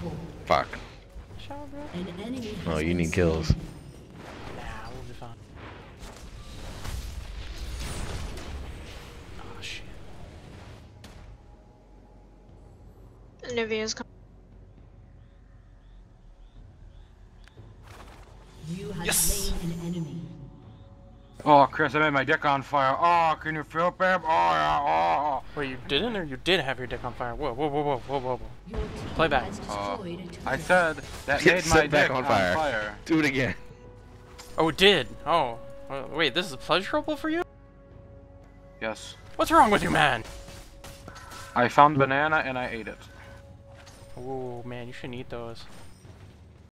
Fuck. Shower, bro. Oh, you need kills. Nah, we'll be fine. Oh shit. Nivea's coming. You have Yes! slain an enemy. Oh, Chris, I made my dick on fire. Oh, can you feel it, babe? Oh, yeah, oh. Wait, you didn't, or you did have your dick on fire? Whoa, whoa, whoa, whoa, whoa, whoa, whoa. Your team Play back. has destroyed a I turret. said that Get made set my back dick on on fire. fire. Do it again. Oh, it did. Oh. Wait, this is pleasurable for you? Yes. What's wrong with you, man? I found banana and I ate it. Oh, man, you shouldn't eat those.